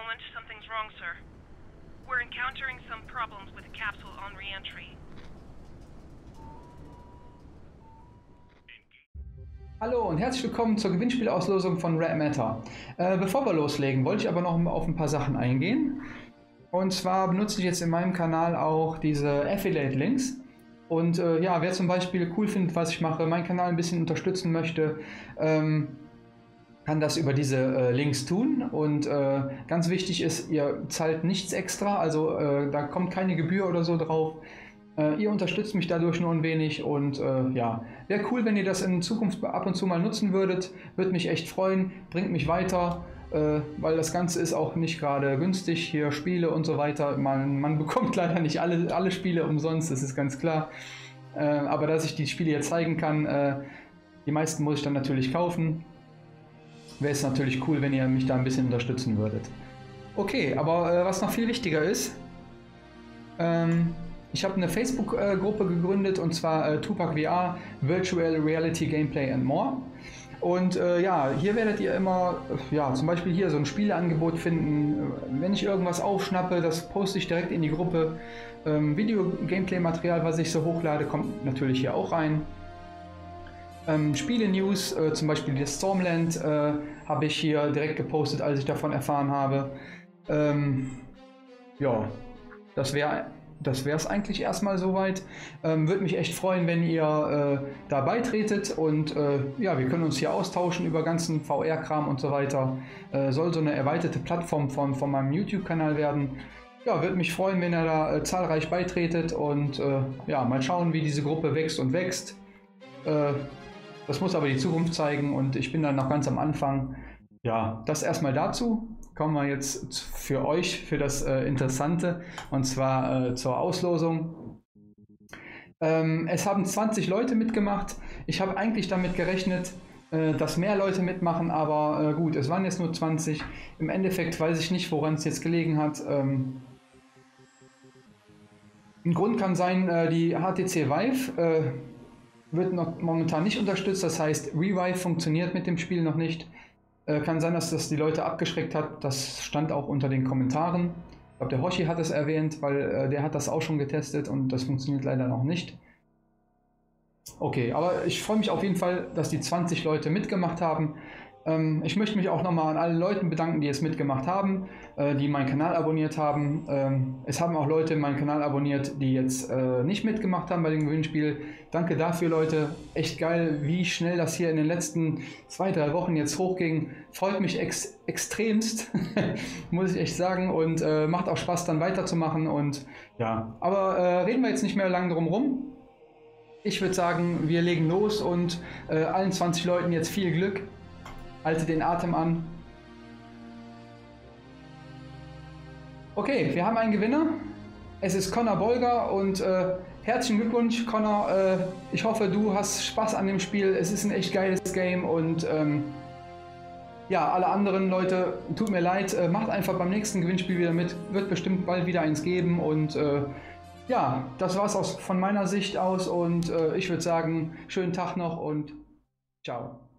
Lynch, something's wrong, sir. We're encountering some problems with the capsule on re-entry. Hallo und herzlich willkommen zur Gewinnspielauslosung von Red Matter. Bevor wir loslegen, wollte ich aber noch auf ein paar Sachen eingehen. Und zwar benutze ich jetzt in meinem Kanal auch diese Affiliate-Links. Und ja, wer zum Beispiel cool findet, was ich mache, meinen Kanal ein bisschen unterstützen möchte, kann das über diese Links tun. Und ganz wichtig ist, ihr zahlt nichts extra, also da kommt keine Gebühr oder so drauf. Ihr unterstützt mich dadurch nur ein wenig und ja, wäre cool, wenn ihr das in Zukunft ab und zu mal nutzen würdet. Würde mich echt freuen, bringt mich weiter, weil das Ganze ist auch nicht gerade günstig, hier Spiele und so weiter. Man bekommt leider nicht alle Spiele umsonst, das ist ganz klar. Aber dass ich die Spiele jetzt zeigen kann, die meisten muss ich dann natürlich kaufen. Wäre es natürlich cool, wenn ihr mich da ein bisschen unterstützen würdet. Okay, aber was noch viel wichtiger ist, ich habe eine Facebook-Gruppe gegründet und zwar Tupac VR, Virtual Reality Gameplay and More. Und ja, hier werdet ihr immer, ja, zum Beispiel hier so ein Spieleangebot finden. Wenn ich irgendwas aufschnappe, das poste ich direkt in die Gruppe. Video-Gameplay-Material, was ich so hochlade, kommt natürlich hier auch rein. Spiele-News, zum Beispiel das Stormland, habe ich hier direkt gepostet, als ich davon erfahren habe. Ja, das wäre es eigentlich erstmal soweit. Würde mich echt freuen, wenn ihr da beitretet und ja, wir können uns hier austauschen über ganzen VR-Kram und so weiter. Soll so eine erweiterte Plattform von meinem YouTube-Kanal werden. Ja, würde mich freuen, wenn ihr da zahlreich beitretet und ja, mal schauen, wie diese Gruppe wächst und wächst. Das muss aber die Zukunft zeigen und ich bin dann noch ganz am Anfang. Ja, das erstmal dazu. Kommen wir jetzt für euch, für das Interessante, und zwar zur Auslosung. Es haben 20 Leute mitgemacht. Ich habe eigentlich damit gerechnet, dass mehr Leute mitmachen, aber gut, es waren jetzt nur 20. Im Endeffekt weiß ich nicht, woran es jetzt gelegen hat. Ein Grund kann sein, die HTC Vive wird noch momentan nicht unterstützt, das heißt Revive funktioniert mit dem Spiel noch nicht. Kann sein, dass das die Leute abgeschreckt hat, das stand auch unter den Kommentaren. Ich glaube, der Hoshi hat es erwähnt, weil der hat das auch schon getestet und das funktioniert leider noch nicht. Okay, aber ich freue mich auf jeden Fall, dass die 20 Leute mitgemacht haben. Ich möchte mich auch nochmal an alle Leuten bedanken, die es mitgemacht haben, die meinen Kanal abonniert haben. Es haben auch Leute meinen Kanal abonniert, die jetzt nicht mitgemacht haben bei dem Gewinnspiel. Danke dafür, Leute. Echt geil, wie schnell das hier in den letzten 2-3 Wochen jetzt hochging. Freut mich extremst, muss ich echt sagen. Und macht auch Spaß, dann weiterzumachen. Und ja, aber reden wir jetzt nicht mehr lange drum rum. Ich würde sagen, wir legen los und allen 20 Leuten jetzt viel Glück. Halte den Atem an. Okay, wir haben einen Gewinner. Es ist Connor Bolger und herzlichen Glückwunsch, Connor. Ich hoffe, du hast Spaß an dem Spiel. Es ist ein echt geiles Game und ja, alle anderen Leute, tut mir leid, macht einfach beim nächsten Gewinnspiel wieder mit. Wird bestimmt bald wieder eins geben und ja, das war's von meiner Sicht aus und ich würde sagen, schönen Tag noch und ciao.